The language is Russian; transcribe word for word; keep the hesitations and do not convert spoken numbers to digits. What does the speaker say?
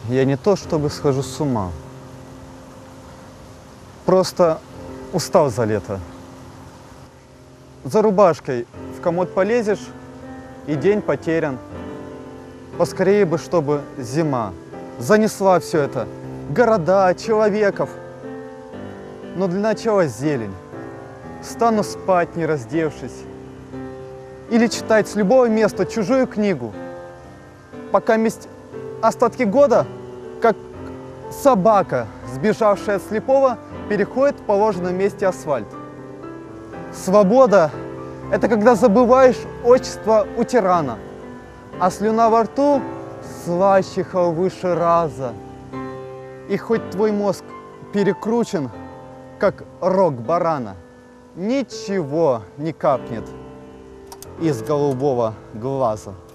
я не то чтобы схожу с ума. Просто устал за лето. За рубашкой в комод полезешь, и день потерян. Поскорее бы, чтобы зима занесла все это. Города, человеков. Но для начала зелень. Стану спать, не раздевшись. Или читать с любого места чужую книгу. Пока месть остатки года, как собака, сбежавшая от слепого, переходит в положенном месте асфальт. Свобода – это когда забываешь отчество у тирана, а слюна во рту слаще халвы Шираза. И хоть твой мозг перекручен, как рог барана, ничего не капнет из голубого глаза.